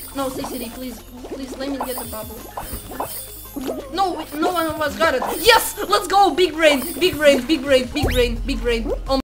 No, say city, please. Please let me get the bubble. No, no one of us got it. Yes! Let's go! Big brain! Big brain! Big brain! Big brain! Big brain! Oh